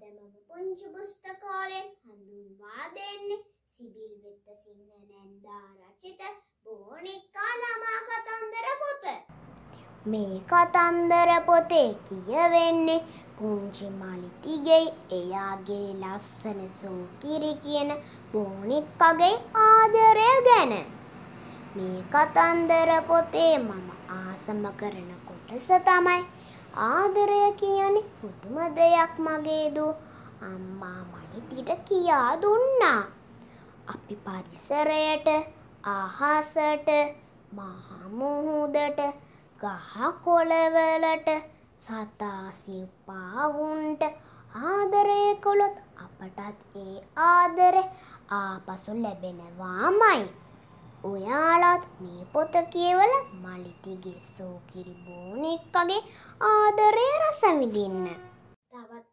මම පුංචි පුස්තකාලයෙන් හඳුන්වා දෙන්නේ සිබිල් වෙත්ත සිංහ නැන්දා රචිත බෝනික්කා ළමා කතන්දර පොත. මේ කතන්දර පොතේ කියවෙන්නේ පුංචි මලිතිගේ එයාගේ ලස්සන සුන්කිරි කියන බෝනික්කගේ ආදරය ගැන. මේ කතන්දර පොතේ මම ආසම කරන කොටස තමයි ආදරය කියන්නේ පුදුම දෙයක් මගේ දූ. අම්මා මලිතිට කියා දුන්නා. අපි පරිසරයට, අහසට, මහ මුහුදට, ගහ කොළවලට, සතා සිව්පාවුන්ට ආදරය කළොත් අපටත් ඒ ආදරේ ආපසු ලැබෙනවාමයි. ඔයාලත් මේ පොත කියවලා මලිතිගේ සෝකිරි බෝනික්කගේ ආදරය රස විඳින්න. තවත්